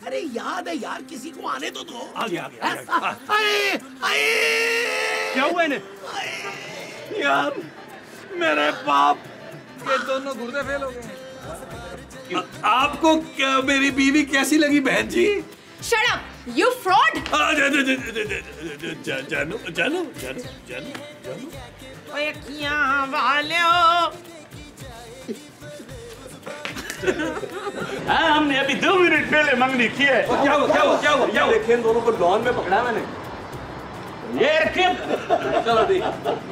अरे याद है यार, किसी को आने तो दो। आ गया। क्या हुआ इन्हें? यार मेरे बाप के दोनों गुर्दे फेल हो गए। आपको क्या मेरी बीवी कैसी लगी बहन जी? Shut up, you fraud! जानू। ओए कियां वालियो। हाँ, हमने अभी 2 मिनट पहले मंगनी की है। क्या हुआ? देखिए इन दोनों को लॉन में पकड़ा मैंने। ये रखिए। चलो दी।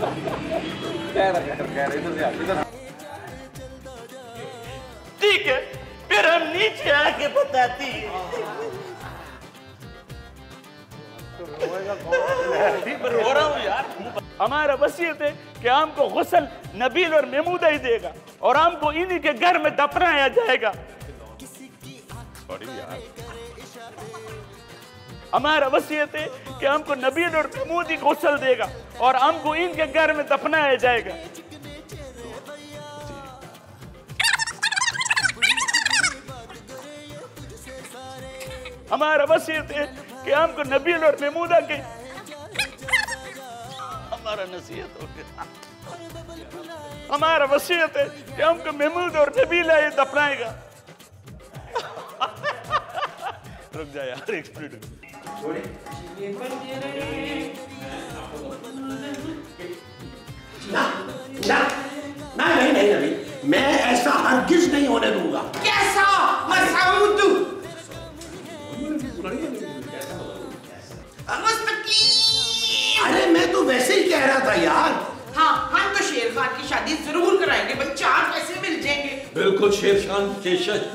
ठीक है, फिर हम नीचे आके बताती हैं। रो रहा हूँ यार। हमारा वसीयत है कि हमको गुस्ल नबील और महमूदा ही देगा और हमको इन्हीं के घर में दफनाया जाएगा। हमारा वसीयत है कि हमको नबील और महमूद ही गुस्ल देगा और हमको इनके घर में दफनाया जाएगा। हमारा वसीयत है कि हमको नबील और महमूदा के हमारा नसीहत हो गया। हमारा वसीयत है कि हमको महमूद और नबीला ये दफनाएगा। रुक जा यार, एक मिनट। नहीं, मैं ऐसा हरगिज नहीं होने दूंगा। कैसा मसऊद? अरे मैं तो वैसे ही कह रहा था यार। हाँ, हम तो शेर खान की शादी जरूर कराएंगे भाई, 4 पैसे मिल जाएंगे। बिल्कुल शेर खान के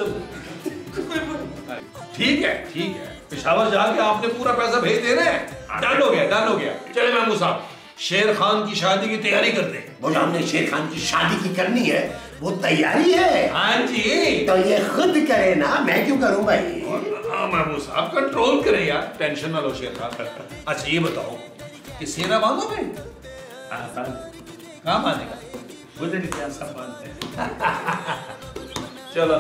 ठीक है। पेशावर जाके आपने पूरा पैसा भेज देना है। डन हो गया। चले महमूद साहब, शेर खान की शादी की तैयारी करते हैं। वो जो हमने शेर खान की शादी की करनी है वो तैयारी है। हाँ जी, तो ये खुद करे ना, मैं क्यों करूं भाई? महमूद साहब कंट्रोल करें यार, टेंशन ना लो शेर खान। अच्छा ये बताओ कि सेना बांधोगे? कहाँ बांधेगा? चलो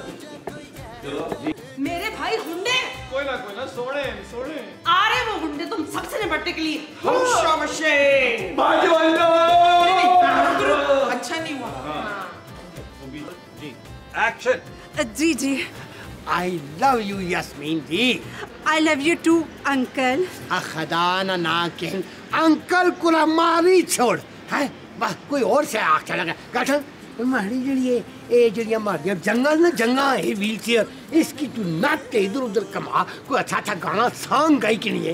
मेरे भाई गुंडे। कोई ना सोने। आ रहे वो गुंडे तुम सबसे निपटने के लिए। अच्छा नहीं हुआ। एक्शन। जी। I love you Yasmin ji. I love you too, uncle. खुदा ना के अंकल को मारी छोड़ है। वाह, कोई और से आग चला गया। गठन तुम्हारी जड़ियाँ मारियाँ जंगल ना जंगा है व्हील चेयर, इसकी तू नाक के इधर उधर कमा। कोई अच्छा गाना सॉन्ग गाई कि नहीं है?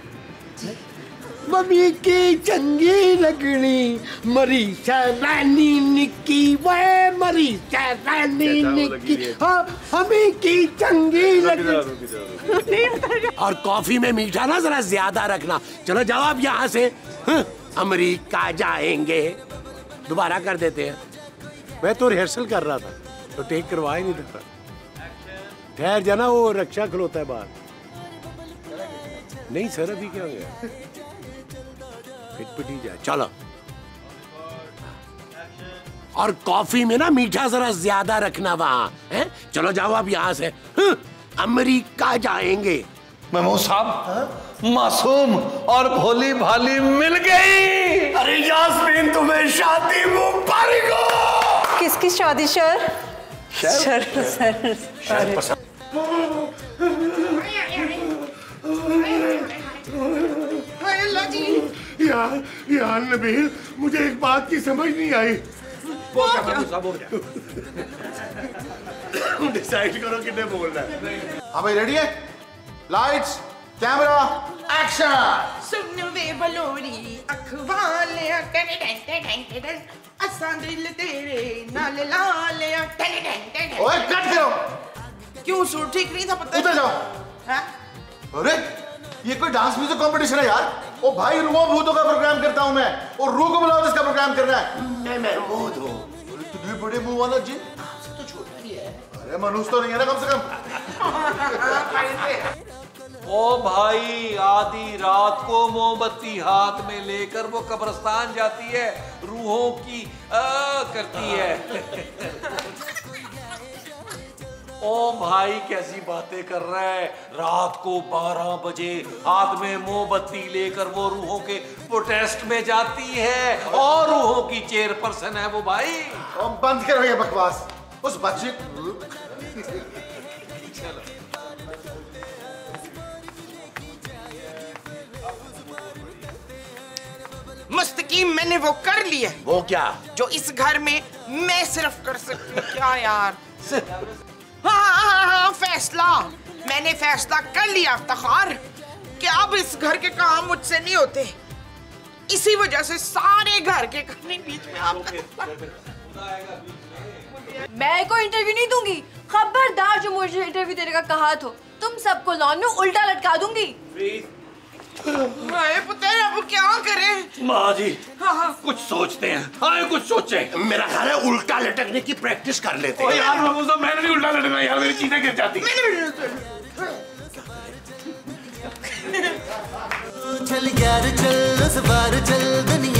मम्मी की चंगी लगनी मरी शरानी निक्की, वे मरी शरानी निक्की, हाँ हमें की चंगी लगनी। और कॉफी में मीठा ना जरा ज्यादा रखना। चलो जाओ आप यहाँ से। अमेरिका जाएंगे। दोबारा कर देते हैं। मैं तो रिहर्सल कर रहा था तो टेक करवा ही नहीं देता। ठहर जाना, वो रक्षा खलोता है बाहर। नहीं सर, अभी क्या हो गया? पिट ही जाए। चलो। और कॉफी में ना मीठा जरा ज्यादा रखना वहां है। चलो जाओ आप यहाँ से। अमेरिका जाएंगे। महमूद साहब, मासूम और भोली भाली मिल गई। अरे यास्मीन, तुम्हें शादी मुबारक हो। किसकी शादी सर? सर। यार नबील, मुझे एक बात की समझ नहीं आई। डिसाइड करो कितने बोलना है। हाँ भाई, रेडी है? Lights, camera, action. सुन वे बलोरी अखवाले असां दिल तेरे नाल लाले। ओए कट करो। क्यों सूट ठीक नहीं था? पता उधर जाओ। अरे ये कोई डांस म्यूजिक कंपटीशन है यार। ओ भाई, रूहों भूतों का प्रोग्राम करता हूँ मैं, और रूह को बुलाओ जिसका प्रोग्राम करना है। मैं महमूद हूँ। तुझे बड़े मुंह वाला जिन तो छोटा ही है। अरे मनुष्य तो नहीं है ना कम से कम। ओ भाई, आधी रात को मोमबत्ती हाथ में लेकर वो कब्रिस्तान जाती है, रूहों की करती है। ओ भाई कैसी बातें कर रहा है। रात को 12 बजे हाथ में मोमबत्ती लेकर वो रूहों के प्रोटेस्ट में जाती है और रूहों की चेयरपर्सन है वो भाई। बंद करो ये बकवास। उस बच्चे मुस्तकीम मैंने वो कर लिया। वो क्या? जो इस घर में मैं सिर्फ कर सकती हूँ। क्या यार? हाँ, फैसला मैंने फैसला कर लिया इफ्तिखार कि अब इस घर के काम मुझसे नहीं होते। इसी वजह से सारे घर के काम बीच में आप मैं कोई इंटरव्यू नहीं दूंगी। खबरदार जो मुझे इंटरव्यू देने का कहा तो तुम सबको लॉन में उल्टा लटका दूंगी। पुत्र अब क्या करें? माँ जी कुछ सोचते हैं। हाँ कुछ सोचे। मेरा ख्याल है उल्टा लटकने की प्रैक्टिस कर लेते हैं। यार मैंने भी उल्टा लटकना यार, मेरी चीजें गिर जाती। चल यार चल, उस बार चल दुनिया